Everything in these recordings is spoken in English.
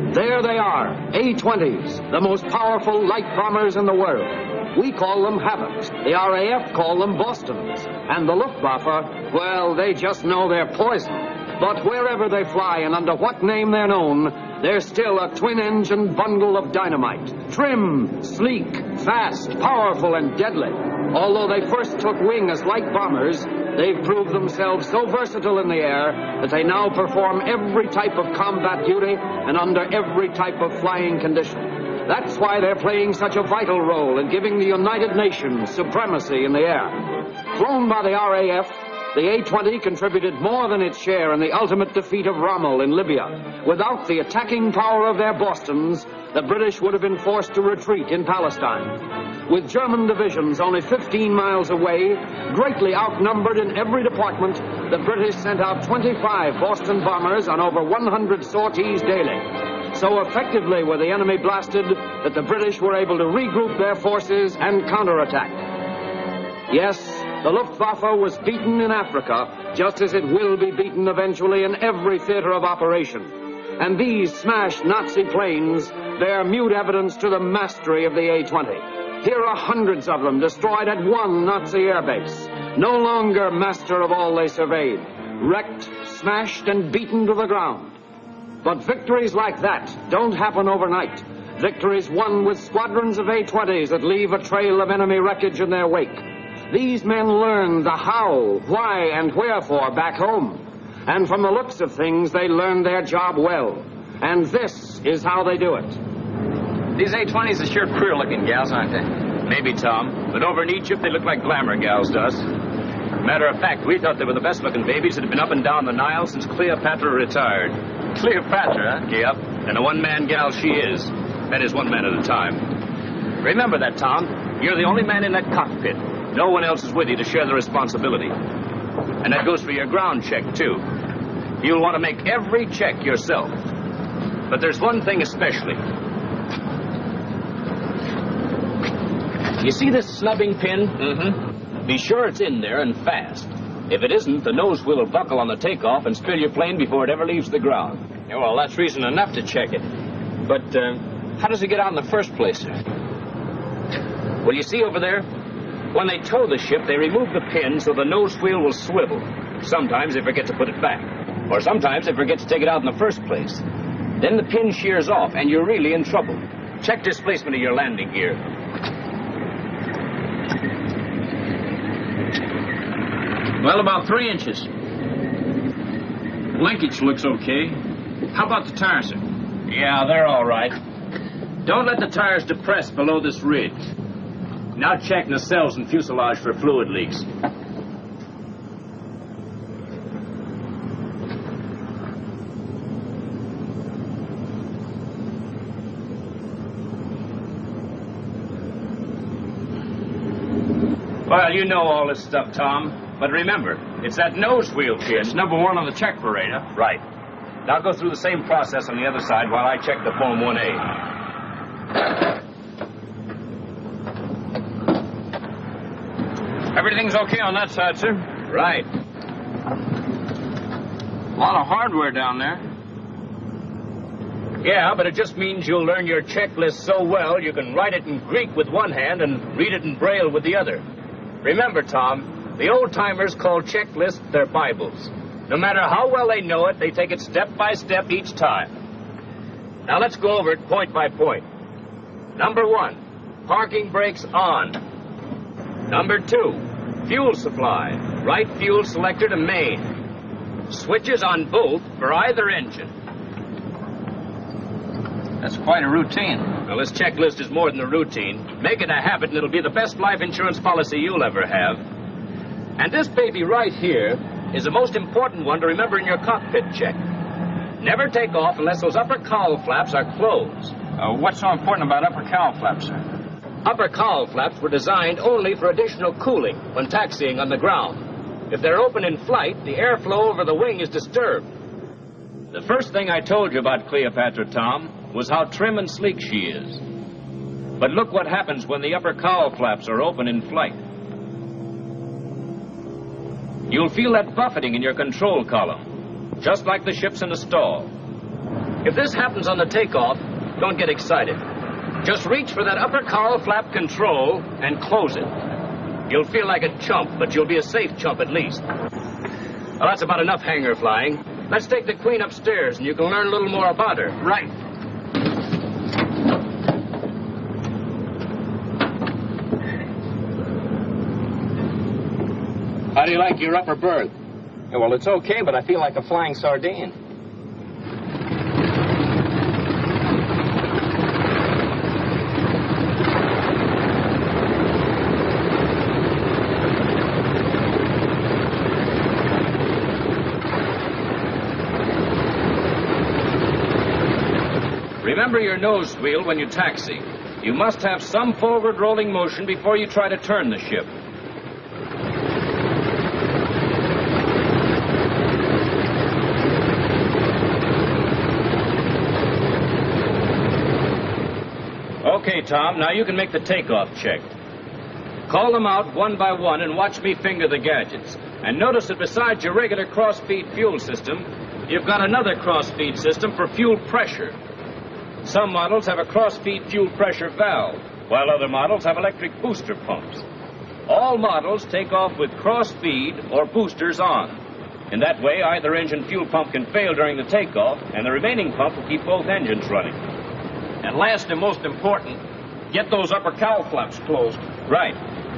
There they are, A-20s, the most powerful light bombers in the world. We call them Havocs. The RAF call them Bostons. And the Luftwaffe, well, they just know they're poison. But wherever they fly and under what name they're known, they're still a twin-engine bundle of dynamite. Trim, sleek, fast, powerful, and deadly. Although they first took wing as light bombers, they've proved themselves so versatile in the air that they now perform every type of combat duty and under every type of flying condition. That's why they're playing such a vital role in giving the United Nations supremacy in the air. Flown by the RAF, the A-20 contributed more than its share in the ultimate defeat of Rommel in Libya. Without the attacking power of their Bostons, the British would have been forced to retreat in Palestine. With German divisions only 15 miles away, greatly outnumbered in every department, the British sent out 25 Boston bombers on over 100 sorties daily. So effectively were the enemy blasted that the British were able to regroup their forces and counterattack. Yes, the Luftwaffe was beaten in Africa, just as it will be beaten eventually in every theater of operation. And these smashed Nazi planes bear mute evidence to the mastery of the A-20. Here are hundreds of them destroyed at one Nazi airbase, no longer master of all they surveyed, wrecked, smashed, and beaten to the ground. But victories like that don't happen overnight. Victories won with squadrons of A-20s that leave a trail of enemy wreckage in their wake. These men learned the how, why, and wherefore back home. And from the looks of things, they learned their job well. And this is how they do it. These A-20s are sure queer-looking gals, aren't they? Maybe, Tom. But over in Egypt, they look like glamour gals to us. Matter of fact, we thought they were the best-looking babies that had been up and down the Nile since Cleopatra retired. Cleopatra, huh? Yep. And a one-man gal she is. That is, one man at a time. Remember that, Tom. You're the only man in that cockpit. No one else is with you to share the responsibility. And that goes for your ground check, too. You'll want to make every check yourself. But there's one thing especially. You see this snubbing pin? Mm-hmm. Be sure it's in there and fast. If it isn't, the nose wheel will buckle on the takeoff and spill your plane before it ever leaves the ground. Yeah, well, that's reason enough to check it. But how does it get out in the first place, sir? Well, you see over there? When they tow the ship, they remove the pin so the nose wheel will swivel. Sometimes they forget to put it back. Or sometimes they forget to take it out in the first place. Then the pin shears off, and you're really in trouble. Check displacement of your landing gear. Well, about 3 inches. Linkage looks okay. How about the tires, sir? Yeah, they're all right. Don't let the tires depress below this ridge. Now check nacelles and fuselage for fluid leaks. Well, you know all this stuff, Tom. But remember, it's that nose wheel pin. It's number 1 on the check parade, huh? Right. Now go through the same process on the other side while I check the foam 1A. Everything's okay on that side, sir? Right. A lot of hardware down there. Yeah, but it just means you'll learn your checklist so well you can write it in Greek with one hand and read it in Braille with the other. Remember, Tom, the old-timers call checklists their Bibles. No matter how well they know it, they take it step by step each time. Now let's go over it point by point. Number 1, parking brakes on. Number 2, fuel supply. Right fuel selector to main. Switches on both for either engine. That's quite a routine. Well, this checklist is more than a routine. Make it a habit and it'll be the best life insurance policy you'll ever have. And this baby right here is the most important one to remember in your cockpit check. Never take off unless those upper cowl flaps are closed. What's so important about upper cowl flaps, sir? Upper cowl flaps were designed only for additional cooling when taxiing on the ground. If they're open in flight, the airflow over the wing is disturbed. The first thing I told you about Cleopatra, Tom, was how trim and sleek she is. But look what happens when the upper cowl flaps are open in flight. You'll feel that buffeting in your control column, just like the ship's in a stall. If this happens on the takeoff, don't get excited. Just reach for that upper cowl flap control and close it. You'll feel like a chump, but you'll be a safe chump at least. Well, that's about enough hangar flying. Let's take the Queen upstairs, and you can learn a little more about her. Right. How do you like your upper berth? Yeah, well, it's okay, but I feel like a flying sardine. Remember your nose wheel when you taxi. You must have some forward rolling motion before you try to turn the ship. Okay, Tom, now you can make the takeoff check. Call them out one by one and watch me finger the gadgets. And notice that besides your regular cross-feed fuel system, you've got another cross-feed system for fuel pressure. Some models have a cross-feed fuel pressure valve, while other models have electric booster pumps. All models take off with cross-feed or boosters on. In that way, either engine fuel pump can fail during the takeoff, and the remaining pump will keep both engines running. And last and most important, get those upper cowl flaps closed. Right.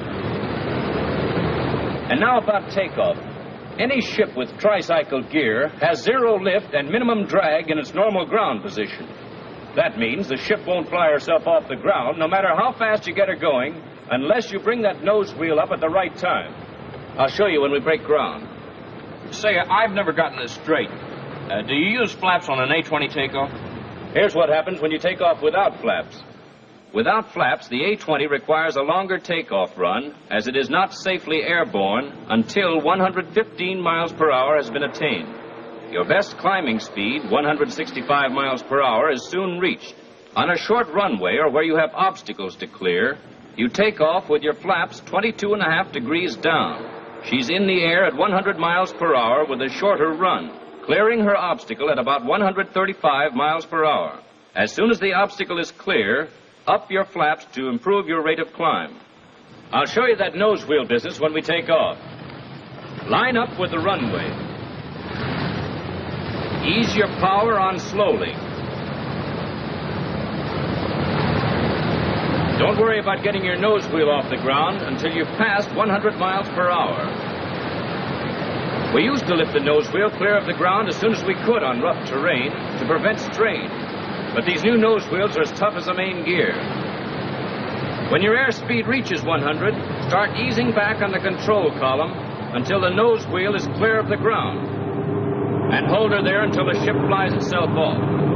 And now about takeoff. Any ship with tricycle gear has zero lift and minimum drag in its normal ground position. That means the ship won't fly herself off the ground, no matter how fast you get her going, unless you bring that nose wheel up at the right time. I'll show you when we break ground. Say, I've never gotten this straight. Do you use flaps on an A-20 takeoff? Here's what happens when you take off without flaps. Without flaps, the A-20 requires a longer takeoff run, as it is not safely airborne until 115 miles per hour has been attained. Your best climbing speed, 165 miles per hour, is soon reached. On a short runway or where you have obstacles to clear, you take off with your flaps 22.5 degrees down. She's in the air at 100 miles per hour with a shorter run, clearing her obstacle at about 135 miles per hour. As soon as the obstacle is clear, up your flaps to improve your rate of climb. I'll show you that nose wheel business when we take off. Line up with the runway. Ease your power on slowly. Don't worry about getting your nose wheel off the ground until you've passed 100 miles per hour. We used to lift the nose wheel clear of the ground as soon as we could on rough terrain to prevent strain. But these new nose wheels are as tough as a main gear. When your airspeed reaches 100, start easing back on the control column until the nose wheel is clear of the ground. And hold her there until the ship flies itself off.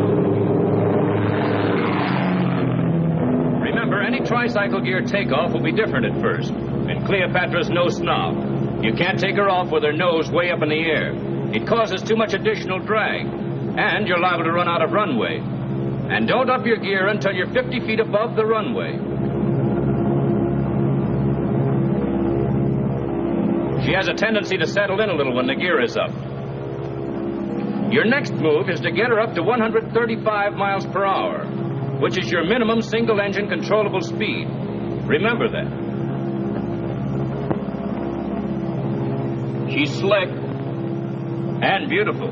Remember, any tricycle gear takeoff will be different at first. And Cleopatra's no snob. You can't take her off with her nose way up in the air. It causes too much additional drag. And you're liable to run out of runway. And don't up your gear until you're 50 feet above the runway. She has a tendency to settle in a little when the gear is up. Your next move is to get her up to 135 miles per hour, which is your minimum single-engine controllable speed. Remember that. She's slick and beautiful.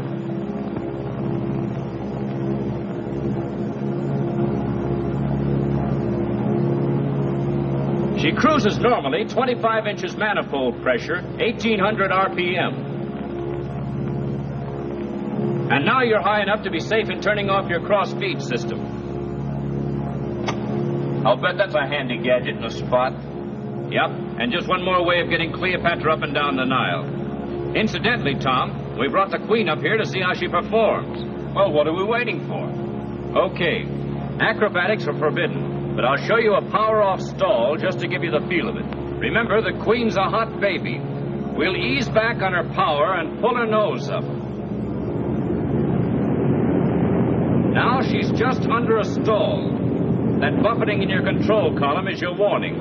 She cruises normally 25 inches manifold pressure, 1,800 RPM. And now you're high enough to be safe in turning off your cross-feed system. I'll bet that's a handy gadget in a spot. Yep, and just one more way of getting Cleopatra up and down the Nile. Incidentally, Tom, we brought the Queen up here to see how she performs. Well, what are we waiting for? Okay, acrobatics are forbidden, but I'll show you a power-off stall just to give you the feel of it. Remember, the Queen's a hot baby. We'll ease back on her power and pull her nose up. Now she's just under a stall. That buffeting in your control column is your warning.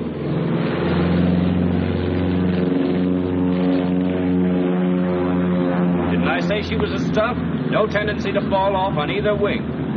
Didn't I say she was a stuff? No tendency to fall off on either wing.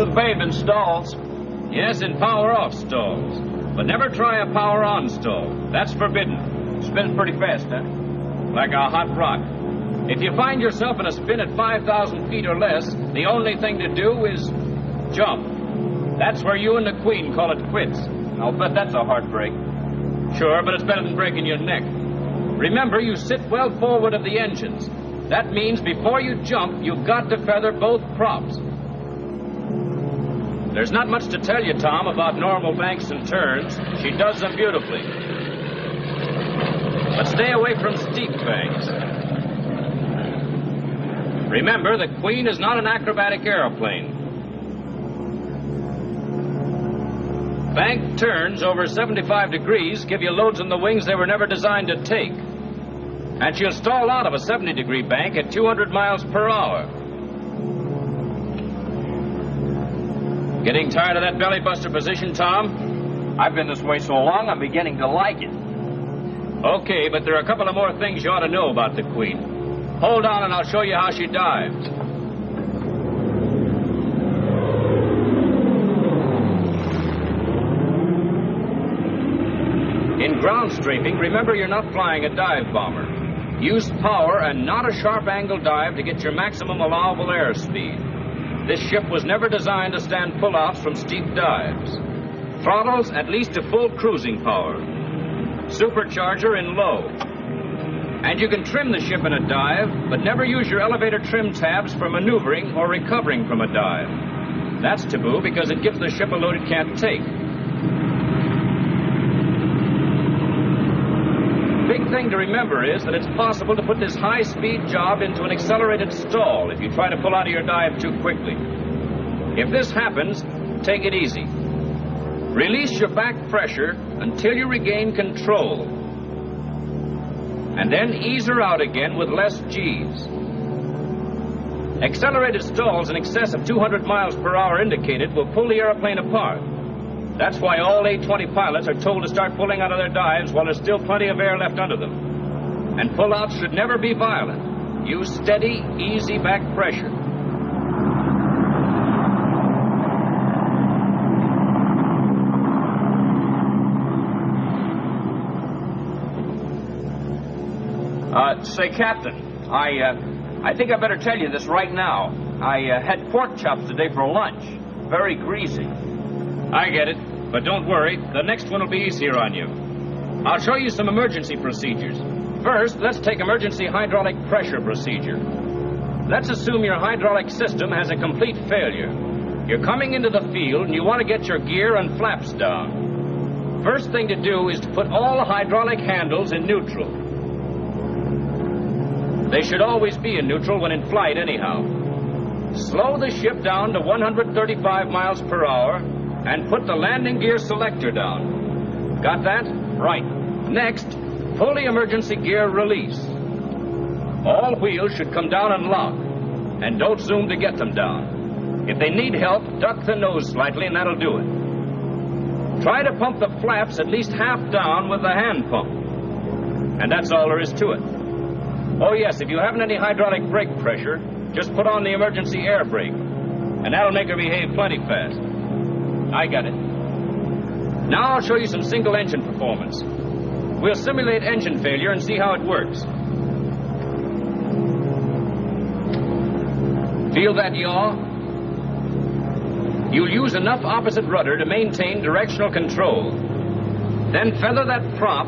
smooth babe in stalls. Yes, in power-off stalls. But never try a power-on stall. That's forbidden. Spins pretty fast, huh? Like a hot rock. If you find yourself in a spin at 5,000 feet or less, the only thing to do is jump. That's where you and the Queen call it quits. I'll bet that's a heartbreak. Sure, but it's better than breaking your neck. Remember, you sit well forward of the engines. That means before you jump, you've got to feather both props. There's not much to tell you, Tom, about normal banks and turns. She does them beautifully. But stay away from steep banks. Remember, the Queen is not an acrobatic airplane. Bank turns over 75 degrees give you loads on the wings they were never designed to take. And she'll stall out of a 70-degree bank at 200 miles per hour. Getting tired of that belly buster position, Tom? I've been this way so long, I'm beginning to like it. Okay, but there are a couple of more things you ought to know about the Queen. Hold on and I'll show you how she dives. In ground strafing, remember you're not flying a dive bomber. Use power and not a sharp angle dive to get your maximum allowable airspeed. This ship was never designed to stand pullouts from steep dives. Throttles at least to full cruising power. Supercharger in low. And you can trim the ship in a dive, but never use your elevator trim tabs for maneuvering or recovering from a dive. That's taboo because it gives the ship a load it can't take. Big thing to remember is that it's possible to put this high-speed job into an accelerated stall if you try to pull out of your dive too quickly. If this happens, take it easy. Release your back pressure until you regain control. And then ease her out again with less G's. Accelerated stalls in excess of 200 miles per hour indicated will pull the airplane apart. That's why all A-20 pilots are told to start pulling out of their dives while there's still plenty of air left under them. And pullouts should never be violent. Use steady, easy back pressure. Say, Captain, I think I better tell you this right now. I had pork chops today for lunch. Very greasy. I get it, but don't worry. The next one will be easier on you. I'll show you some emergency procedures. First, let's take emergency hydraulic pressure procedure. Let's assume your hydraulic system has a complete failure. You're coming into the field and you want to get your gear and flaps down. First thing to do is to put all the hydraulic handles in neutral. They should always be in neutral when in flight anyhow. Slow the ship down to 135 miles per hour and put the landing gear selector down. Got that? Right. Next, pull the emergency gear release. All wheels should come down and lock. And don't zoom to get them down. If they need help, duck the nose slightly and that'll do it. Try to pump the flaps at least half down with the hand pump. And that's all there is to it. Oh yes, if you haven't any hydraulic brake pressure, just put on the emergency air brake. And that'll make her behave plenty fast. I got it. Now I'll show you some single engine performance. We'll simulate engine failure and see how it works. Feel that yaw? You'll use enough opposite rudder to maintain directional control. Then feather that prop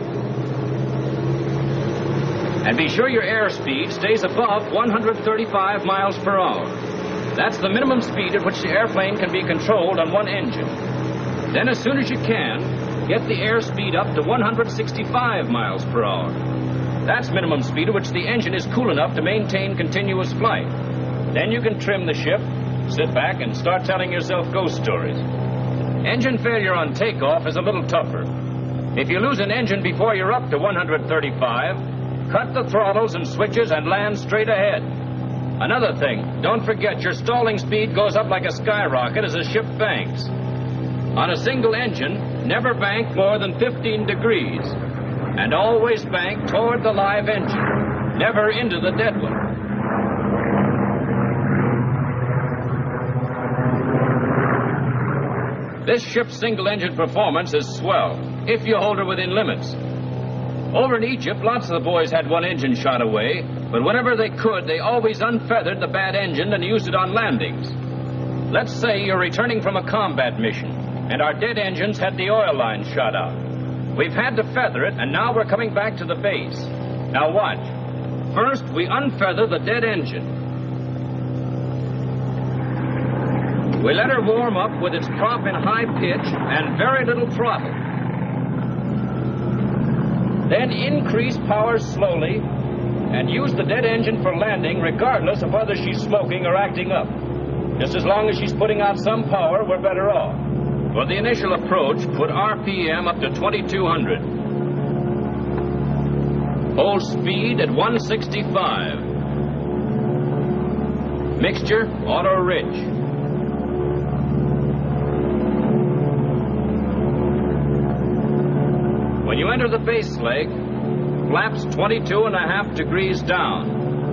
and be sure your airspeed stays above 135 miles per hour. That's the minimum speed at which the airplane can be controlled on one engine. Then as soon as you can, get the airspeed up to 165 miles per hour. That's minimum speed at which the engine is cool enough to maintain continuous flight. Then you can trim the ship, sit back, and start telling yourself ghost stories. Engine failure on takeoff is a little tougher. If you lose an engine before you're up to 135, cut the throttles and switches and land straight ahead. Another thing, don't forget your stalling speed goes up like a skyrocket as the ship banks. On a single engine, never bank more than 15 degrees. And always bank toward the live engine, never into the dead one. This ship's single-engine performance is swell, if you hold her within limits. Over in Egypt, lots of the boys had one engine shot away, but whenever they could, they always unfeathered the bad engine and used it on landings. Let's say you're returning from a combat mission, and our dead engines had the oil line shot out. We've had to feather it, and now we're coming back to the base. Now watch. First, we unfeather the dead engine. We let her warm up with its prop in high pitch and very little throttle. Then increase power slowly and use the dead engine for landing regardless of whether she's smoking or acting up. Just as long as she's putting out some power, we're better off. For the initial approach, put RPM up to 2200. Hold speed at 165. Mixture, auto rich. When you enter the base leg, flaps 22.5 degrees down.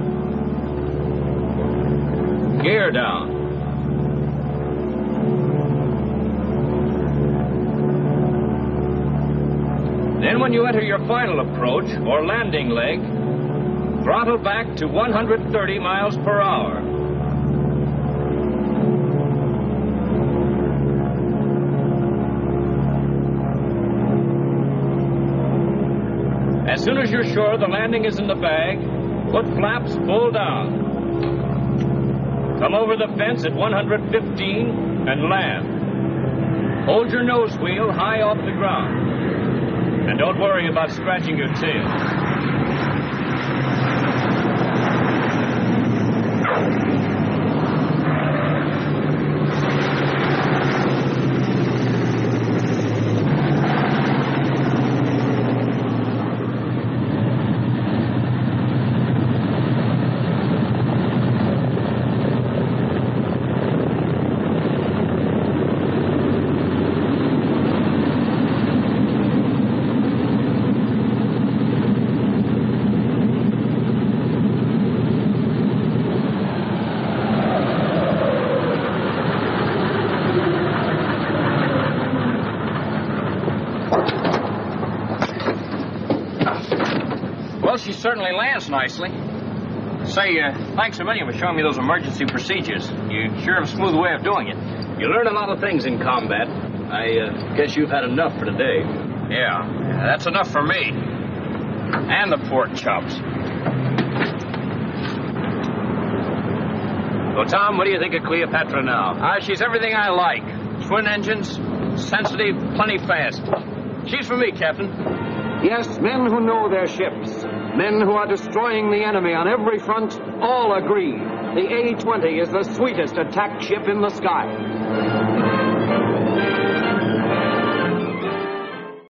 Gear down. Then when you enter your final approach, or landing leg, throttle back to 130 miles per hour. As soon as you're sure the landing is in the bag, put flaps full down. Come over the fence at 115 and land. Hold your nose wheel high off the ground. And don't worry about scratching your tail. Well, she certainly lands nicely. Say, thanks a million for showing me those emergency procedures. You sure have a smooth way of doing it. You learn a lot of things in combat. I guess you've had enough for today. Yeah, that's enough for me. And the pork chops. Well, Tom, what do you think of Cleopatra now? She's everything I like. Twin engines, sensitive, plenty fast. She's for me, Captain. Yes, men who know their ships, men who are destroying the enemy on every front, all agree the A-20 is the sweetest attack ship in the sky.